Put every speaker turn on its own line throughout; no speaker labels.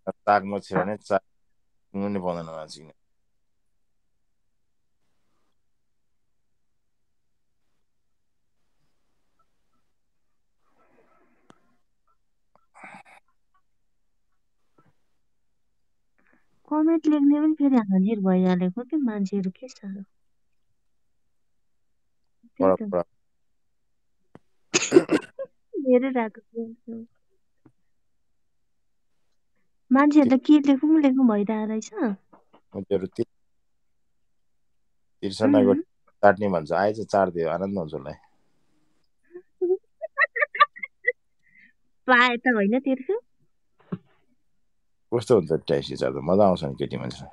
साग मच्छी भने साग पनि पाउँदैन माछिने
कमेन्ट लेख्ने पनि फेरि हाजिर भइहालेको के मान्छेहरू के साह्रो त्यही त हेरिरहेको छु। मान्छेहरूले के लेखौँ लेखौँ भइरहेको रहेछ।
मान्छेहरू तिर्सनाको चाट्ने भन्छ आएछ चाट्दियो आनन्द हुन्छ उसलाई
पाए त होइन तिर्छु
कस्तो हुन्छ ट्याक्सी चाट्दा मजा आउँछ नि केटी मान्छे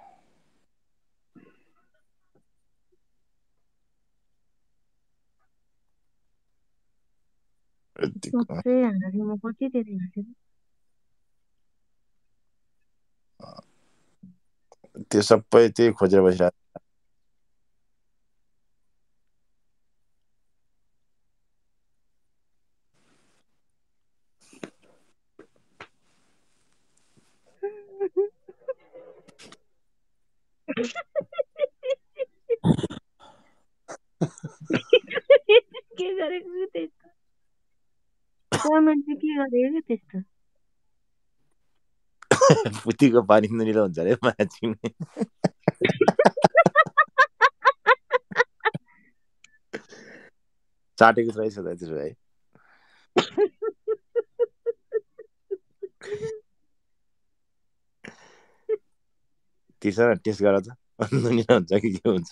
सबै हाल्दाखेरि म कति धेरै हाल्छु
त्यो सबै त्यही खोजेर बसिरहेको
के गरेको त्यस्तो कमेन्ट चाहिँ के गरेको त्यस्तो
पुतीको पानी नुनिलो हुन्छ अरे माछिने चाटेको रहेछ त त्यसो भए तिर्सना टेस्ट गर त नुनिलो हुन्छ कि के हुन्छ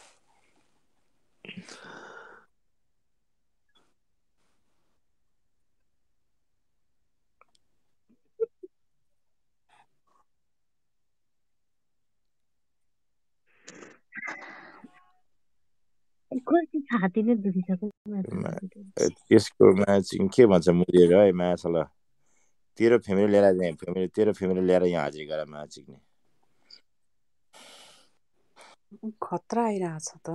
कति छाती नै दुखिसक्यो
त्यसको म्याचिङ के भन्छ मुरेर है माछाला तेरो फ्यामिली ल्याएर तेरो फ्यामिली ल्याएर यहाँ हाजिर गर म्याचिङ
खतरा आइरहेछ त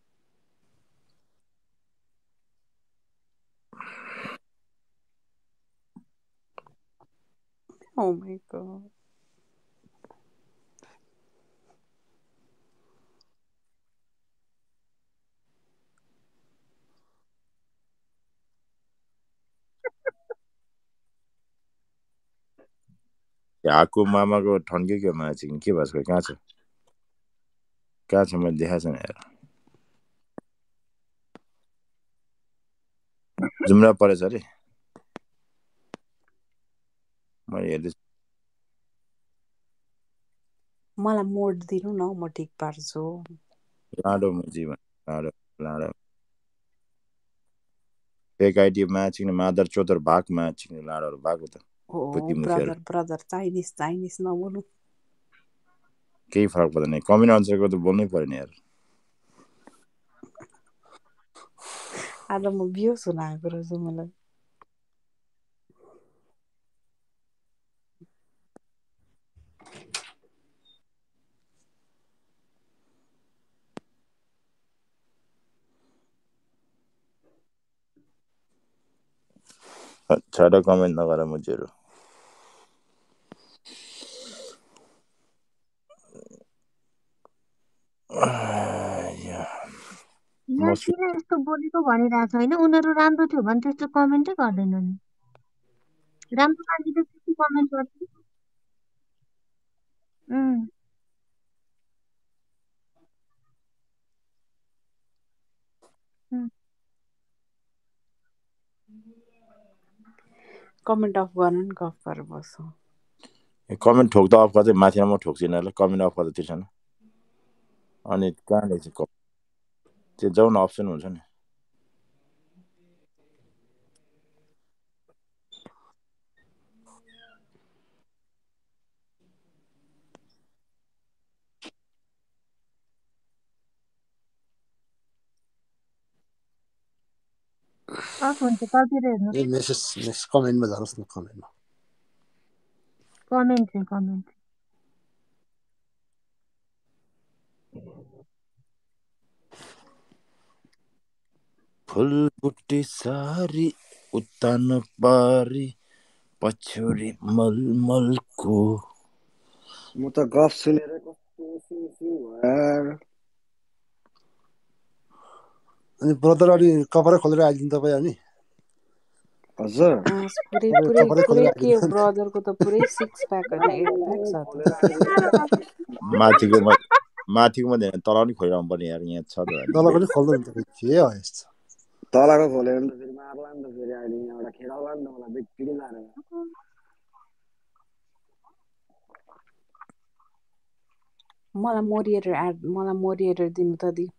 Oh my god.
हाकु मामाको ठन्क्यो म्याचिङ के भएको कहाँ छ मैले देखाएको छैन हेर जुम्रा परेछ अरे मैले हेर्दैछु
मलाई मोड दिनु न म ठिक पार्छु
लाडो जीवन लाडो फेक आइडी म्याचिङ मादर चोदर भाग म्याचिङ लाडोहरू भएको त पुती मुखेहरू
ब्रदर चाइनिज नबोल्नु
केही फरक पर्दैन कमेन्ट अनुसारको त बोल्नै पर्यो नि यार
आज म बिहोस हुन आएको रहेछु मलाई
छाडो कमेन्ट नगर मुजेहरू
किन यस्तो बोलेको भनिरहेको होइन उनीहरू राम्रो थियो भने त्यस्तो कमेन्टै गर्दैनन् राम्रो मान्छे त त्यस्तो कमेन्ट गर्छ
कमेन्ट अफ गर्नु नि गफ गरेर बस्छु
कमेन्ट ठोक्दा अफ गर्दै माथि म ठोक्छु यिनीहरूलाई कमेन्ट अफ गर्दा तिर्छन् अनि कहाँ लेख्छ त्यो जाउँ न अप्सन हुन्छ नि
अफ हुन्छ तलतिर हेर्नु
मेसेज कमेन्टमा जानुहोस् न कमेन्टमा
कमेन्ट
फुलबुट्टी सारी उत्तान पारी पछ्यौरी मलमलको
म त गफ सुनेर कस्तो सुन्छु यार।
अनि ब्रदर अलि कपडै खोलेर आइदिनु तपाईँ अनि
हजुर
आँस पुरै
तपाईँ
पुरै
कपडै
पुरै
खोलेर
के
आइदिनु
ब्रदरको त पुरै 6 प्याक होइन 8 प्याक छ त।
माथिको माथिको तल पनि खोलिरहनु पर्ने यार, यहाँ छ त
तल पनि खोल्नु नि तपाईँ के हो यस्तो
तलको खोल्यो भने त फेरि मार्ला नि त फेरि अहिले यहाँबाट खेदाउला नि त मलाई बिक्री मारेर।
मलाई मोरिएटर दिनु त दि।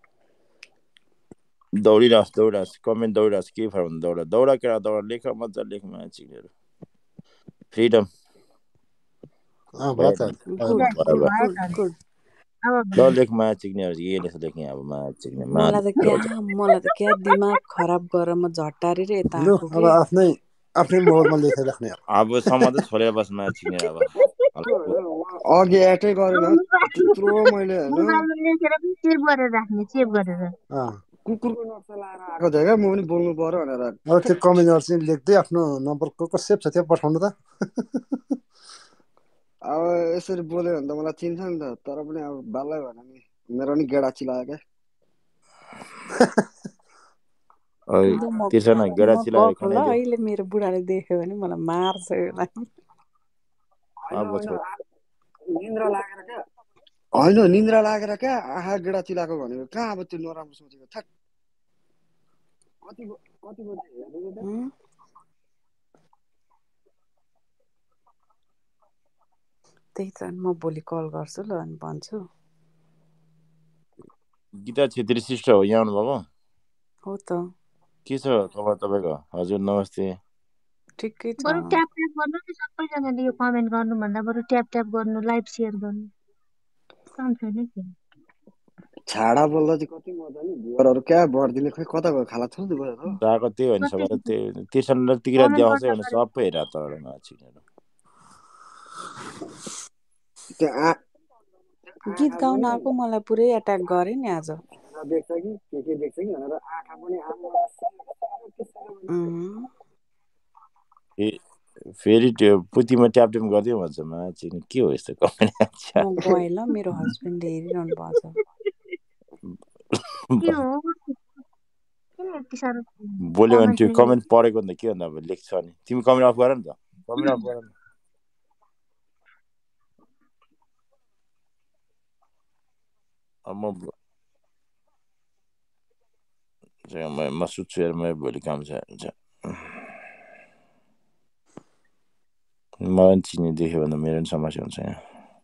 दौडिरहोस् कमेन्ट दौडिरहोस्, के फरक हुन्छ, दौडा केटा दौडा, लेख मजा लेख मान्छेहरू, फ्रिडम
भयो त
गुड
भइहाल्यो।
गुड
भयो
गुड
त अनि।
गुड।
अब
ल लेख मा चिक्नेहरू के लेख लेख्ने अब मा चिक्ने
मलाई त क्या दिमाग खराब गरेर म झट्टारेर यता
लु
आएको
अब
के।
आफ्नै मोहरमा लेखेर राख्ने
अब सम्म त छोडेर बस मा चिक्ने अब
अघि एटै गरेन
अब
त्यत्रो मैले होइन
मोबाइलमा लेखेर पनि सेभ गरेर राख्ने, सेभ गरेर।
कुकुरको नक्सा लाएर आएको थियो क्या, म पनि बोल्नु पर्यो भनेर।
अब त्यो कमेन्टहरू चाहिँ लेख्दै आफ्नो नम्बर को सेभ छ त्यहाँ पठाउनु त
अब यसरी बोल्यो भने त मलाई चिन्छ नि त, तर पनि अब बालै भएन नि, मेरो पनि गेडा चिलायो क्या।
तिर्सना गेडा
म
चिलाएर
गएको ल,
खनाइदियो।
अहिले मेरो बुढाले देख्यो भने मलाई मार्छ यसलाई।
अब छोड
निन्द्रा लागेर क्या, होइन निन्द्रा लागेर क्या आँखा गेडा चिलाएको भनेको कहाँ अब त्यो नराम्रो सोचेको थाक। कति बजी हेर्नु त?
त्यही त म भोलि कल गर्छु ल अनि भन्छु।
गीता छेत्री सिस्टर हो, यहाँ आउनुभएको
हो त
के छ खबर तपाईँको? हजुर नमस्ते।
ठिकै छ।
बरु ट्याप ट्याप गर्नु नि, सबैजनाले यो कमेन्ट गर्नुभन्दा बरु ट्याप ट्याप गर्नु, लाइभ सेयर गर्नु, काम छैन कि।
छाडा बोल्दा चाहिँ कति मजा नि, भ्युअरहरू क्या बढिदिने, खोइ कता गयो खाला थुल्दै गयो त।
गएको त्यही हो नि
कति
सबैलाई, त्यही तिर्सना तिग्रा
कमेन्ट
देखाउँछ
गर्दा
भने
गरेको
सबै हेरेर तल माछिनेहरू
त्यो
गीत
आँखा
गाउन
पनि
आएको मलाई पुरै एट्याक गरे नि आज।
देख्छ कि के देख्छ कि भनेर आँखा पनि
फेरि त्यो पुतीमा ट्याप ट्याप गरिदियो भन्छ माछिने, के हो यस्तो कमेन्ट?
म गएँ ल, मेरो हस्बेन्डले हेरिरहनु भएको छ।
के हो, किन यति साह्रो
बोल्यो भने त्यो
कमेन्टले
कमेन्ट पढेको नि त के भन्दा अब लेख्छ नि, तिमी कमेन्ट अफ गर नि त, कमेन्ट अफ गर नि। अब म सुत्छु हेर, म भोलि काम छ हुन्छ। मलाई चिन्ने देख्यो भने मेरो पनि समस्या हुन्छ यहाँ।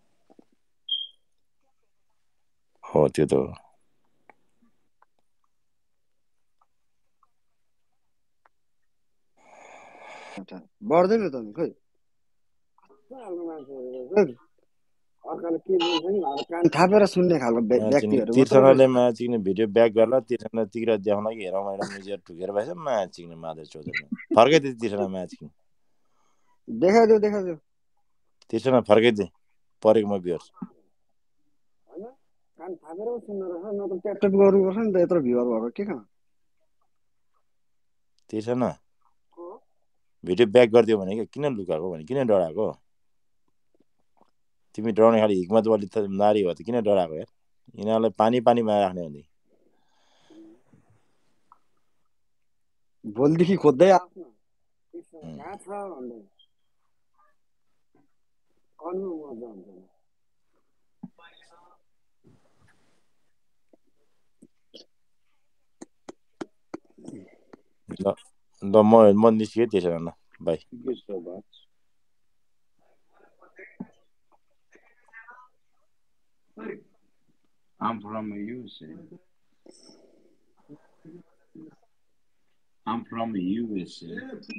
हो त्यो त हो।
बढ्दैन त नि, खोइ अर्काले के बोल्छ नि अब कान थापेर सुन्ने खालको व्यक्तिहरू मात्रै
तिर्सनाले
रहेछ।
माचिक्ने भिडियो ब्याक गर्ला, तिर्सना तिग्रा देखाउन कि हेरौँ हेरौँ निजेर ठुकेर भएछ माचिक्ने मादर चौधरीमा फर्काइदिए तिर्सना माचिक्ने।
देखाइदेऊ
तिर्सना फर्काइदिए परेको म बिहोर्छु।
होइन कान थापेर सुन्नु रहेछ, नत्र ट्याप ट्याप गर्नुपर्छ नि त, यत्रो भ्युअर भएको के कहाँ।
तिर्सना भिडियो ब्याक गरिदियो भने क्या, किन लुकाएको भने, किन डराएको? तिमी डराउने खालि हिक्मत वाली त नारी हो त किन डराएको यार? यिनीहरूलाई पानी पानीमा राख्ने हो नि।
भोलिदेखि खोज्दै आफ्नो कहाँ छ भन्दै गर्नु मजा हुन्छ।
ल म निस्केँ त्यसो न, bye.
I'm from USA. I'm from USA.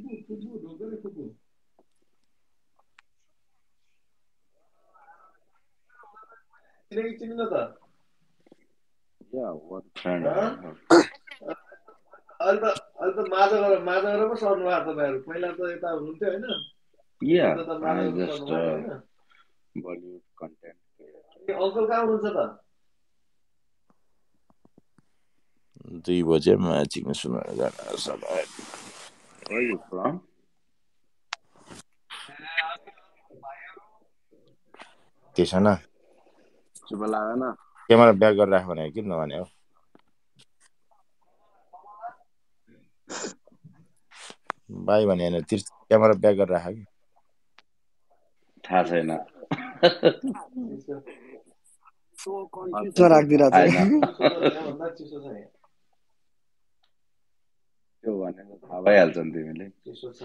Yeah, what friend? अहिले त माझा पो सर्नु भएको तपाईँहरू, पहिला त यता हुनुहुन्थ्यो होइन? Yeah, I just Bollywood content creator. Uncle कहाँ हुनुहुन्छ त?
2 बजे माचिक्ने सुनाएर जान सबै।
Where are you from?
त्यसमा
चुप लागेन
क्यामेरा ब्याक गरेर राख भने किन नभने हो भाइ भने होइन क्यामेरा ब्याक गरेर राख कि
थाहा छैन
राखिदिरहेको
आएन
चिसो छ यहाँ
त्यो भनेर थाहा भइहाल्छ नि तिमीले
चिसो छ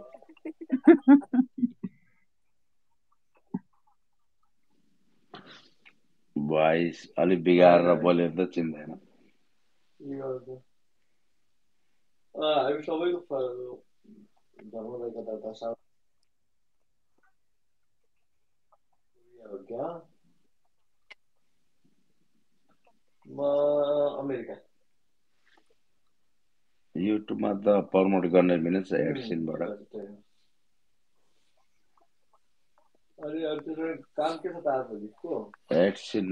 भोइस अलिक बिगारेर बोल्यो भने त चिन्दैन
हामी सबैको धर्मलाई कता साउथ हो क्या म अमेरिका
युट्युबमा त प्रमोट गर्ने मिल्छ एडसिनबाट
अनि त्यो काम के छ त आजभोलिको
एडसिन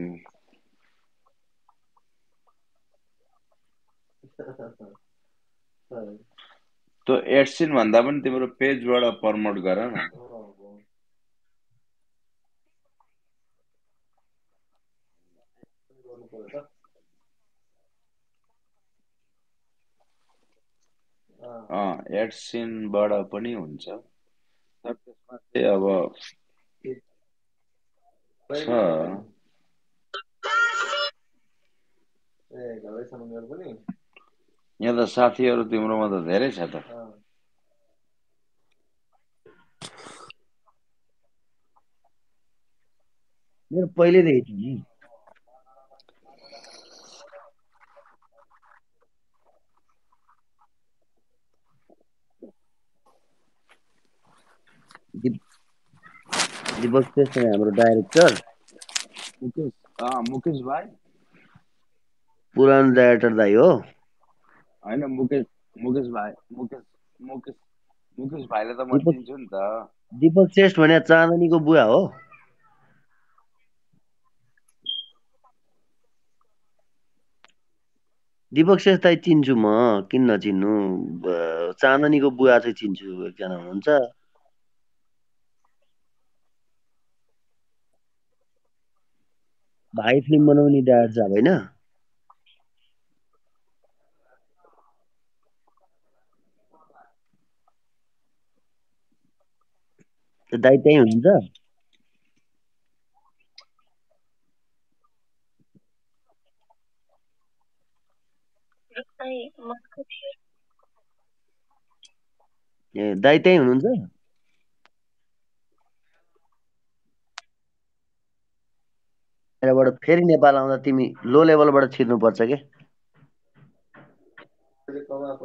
त्यो एडसिन भन्दा पनि तिम्रो पेजबाट प्रमोट गर न एडसिनबाट पनि हुन्छ तर त्यसमा चाहिँ अब छ यहाँ त साथीहरू तिम्रोमा त धेरै छ त
मेरो पहिल्यैदेखि थियो नि दिपक श्रेष्ठ हाम्रो डाइरेक्टर
मुकेश भाइ
पुरानो डाइरेक्टर दाइ हो
होइन मुकेश भाइले त म चिन्छु नि त
दिपक श्रेष्ठ भने चाँदनीको बुवा हो दिपक श्रेष्ठ दाइ चिन्छु म किन नचिन्नु चाँदनीको बुवा चाहिँ चिन्छु एकजना हुनुहुन्छ भाइ फिल्म बनाउने डाइरेक्टर साहब होइन दाइ त्यहीँ हुनुहुन्छ ए दाइ त्यहीँ हुनुहुन्छ फेरि नेपाल आउँदा तिमी लो लेभलबाट छिर्नुपर्छ के